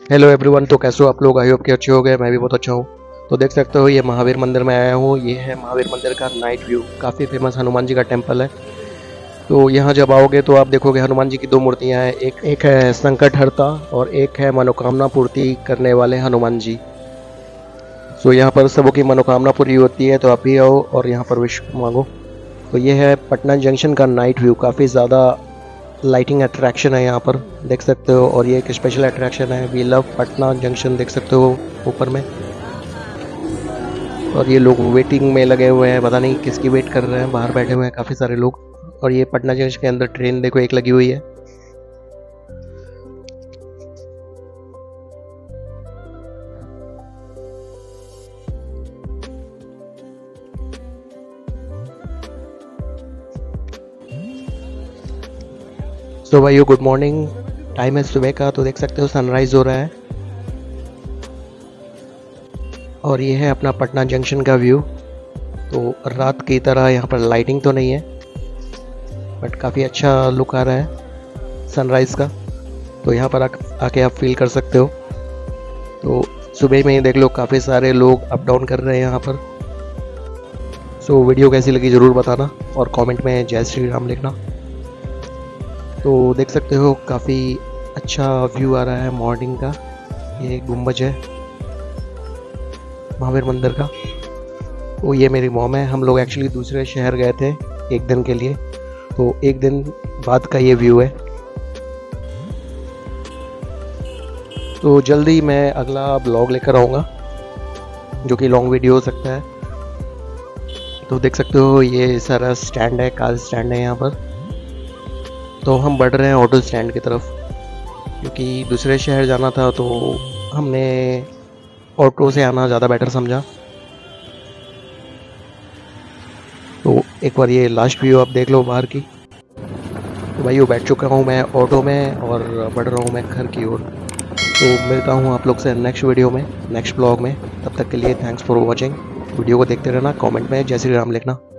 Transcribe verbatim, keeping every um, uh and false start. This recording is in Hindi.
Hello everyone. तो कैसे हो आप लोग? आई होप कि अच्छे हो गए। मैं भी बहुत अच्छा हूँ। तो देख सकते हो ये महावीर मंदिर में आया हूँ। ये है महावीर मंदिर का नाइट व्यू। काफ़ी फेमस हनुमान जी का टेम्पल है। तो यहाँ जब आओगे तो आप देखोगे हनुमान जी की दो मूर्तियाँ हैं। एक एक है संकट हरता और एक है मनोकामना पूर्ति करने वाले हनुमान जी। सो यहाँ पर सबों की मनोकामना पूरी होती है, तो आप भी आओ और यहाँ पर विश मांगो। तो ये है पटना जंक्शन का नाइट व्यू। काफ़ी ज़्यादा लाइटिंग अट्रैक्शन है यहाँ पर, देख सकते हो। और ये एक स्पेशल अट्रैक्शन है, वी लव पटना जंक्शन, देख सकते हो ऊपर में। और ये लोग वेटिंग में लगे हुए हैं, पता नहीं किसकी वेट कर रहे हैं, बाहर बैठे हुए हैं काफ़ी सारे लोग। और ये पटना जंक्शन के अंदर ट्रेन देखो एक लगी हुई है। सो भाइयों गुड मॉर्निंग। टाइम है सुबह का, तो देख सकते हो सनराइज हो रहा है। और ये है अपना पटना जंक्शन का व्यू। तो रात की तरह यहाँ पर लाइटिंग तो नहीं है, बट काफ़ी अच्छा लुक आ रहा है सनराइज़ का। तो यहाँ पर आ, आके आप फील कर सकते हो। तो सुबह में ही देख लो काफ़ी सारे लोग अप डाउन कर रहे हैं यहाँ पर। सो वीडियो कैसी लगी ज़रूर बताना और कमेंट में जय श्री राम लिखना। तो देख सकते हो काफ़ी अच्छा व्यू आ रहा है मॉर्निंग का। ये गुम्बज है महावीर मंदिर का। तो ये मेरी मॉम है। हम लोग एक्चुअली दूसरे शहर गए थे एक दिन के लिए, तो एक दिन बाद का ये व्यू है। तो जल्दी मैं अगला ब्लॉग लेकर आऊँगा जो कि लॉन्ग वीडियो हो सकता है। तो देख सकते हो ये सारा स्टैंड है, कार स्टैंड है यहाँ पर। तो हम बढ़ रहे हैं ऑटो स्टैंड की तरफ, क्योंकि दूसरे शहर जाना था तो हमने ऑटो से आना ज़्यादा बेटर समझा। तो एक बार ये लास्ट व्यू आप देख लो बाहर की। तो भाई वो बैठ चुका हूँ मैं ऑटो में और बढ़ रहा हूँ मैं घर की ओर। तो मिलता हूँ आप लोग से नेक्स्ट वीडियो में, नेक्स्ट ब्लॉग में। तब तक के लिए थैंक्स फॉर वॉचिंग। वीडियो को देखते रहना, कमेंट में जय श्री राम लिखना।